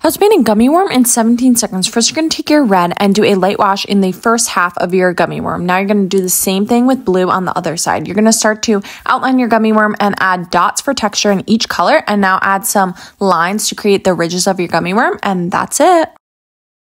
Let's paint a gummy worm in 17 seconds. First, you're going to take your red and do a light wash in the first half of your gummy worm. Now you're going to do the same thing with blue on the other side. You're going to start to outline your gummy worm and add dots for texture in each color, and now add some lines to create the ridges of your gummy worm, and that's it.